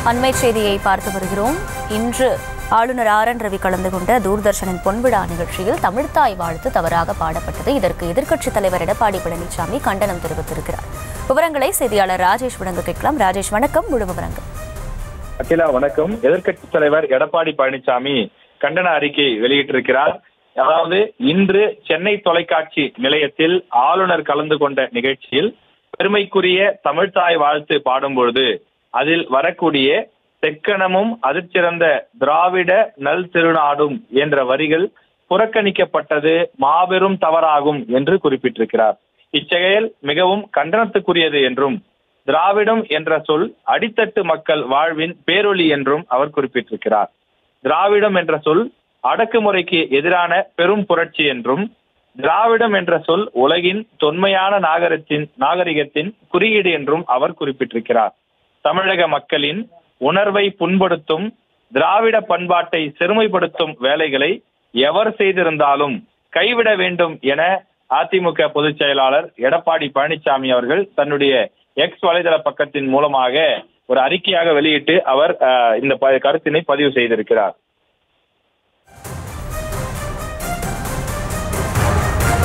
அண்மை செய்தியை பார்த்து வருகிறோம். இன்று ஆளுநர் RN ரவி கலந்து கொண்ட தூர்தர்ஷனின் பொன்விழா நிகழ்ச்சியில் தமிழ்த்தாய் வாழ்த்து தவறாக பாடப்பட்டது. இதற்கு எதிர்க்கட்சித் தலைவர் எடப்பாடி பழனிசாமி கண்டனம் தெரிவித்திருக்கிறார். விவரங்களை செய்தியாளர் ராஜேஷ் வழங்க கேட்கலாம். ராஜேஷ், வணக்கம். முழு விவரங்கள். அகிலா, வணக்கம். எதிர்க்கட்சித் தலைவர் எடப்பாடி பழனிசாமி கண்டன அறிக்கை வெளியிட்டிருக்கிறார். அதாவது, இன்று சென்னை தொலைக்காட்சி நிலையத்தில் ஆளுநர் கலந்து கொண்ட நிகழ்ச்சியில் பெருமைக்குரிய தமிழ்த்தாய் வாழ்த்து பாடும்பொழுது அதில் வரக்கூடிய தெக்கணமும் அதிர்ச்சிறந்த திராவிட நல் திருநாடும் என்ற வரிகள் புறக்கணிக்கப்பட்டது மாபெரும் தவறாகும் என்று குறிப்பிட்டிருக்கிறார். இச்செயல் மிகவும் கண்டனத்துக்குரியது என்றும் திராவிடம் என்ற சொல் அடித்தட்டு மக்கள் வாழ்வின் பேரொளி என்றும் அவர் குறிப்பிட்டிருக்கிறார். திராவிடம் என்ற சொல் அடக்குமுறைக்கு எதிரான பெரும் புரட்சி என்றும் திராவிடம் என்ற சொல் உலகின் தொன்மையான நாகரிகத்தின் குறியீடு என்றும் அவர் குறிப்பிட்டிருக்கிறார். தமிழக மக்களின் உணர்வை புண்படுத்தும் திராவிட பண்பாட்டை சிறுமைப்படுத்தும் வேலைகளை எவர் செய்திருந்தாலும் கைவிட வேண்டும் என அதிமுக பொதுச் செயலாளர் எடப்பாடி பழனிசாமி அவர்கள் தன்னுடைய எக்ஸ் வலைதள பக்கத்தின் மூலமாக ஒரு அறிக்கையாக வெளியிட்டு அவர் இந்த கருத்தினை பதிவு செய்திருக்கிறார்.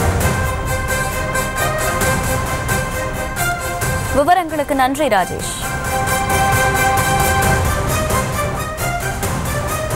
விவரங்களுக்கு நன்றி ராஜேஷ்.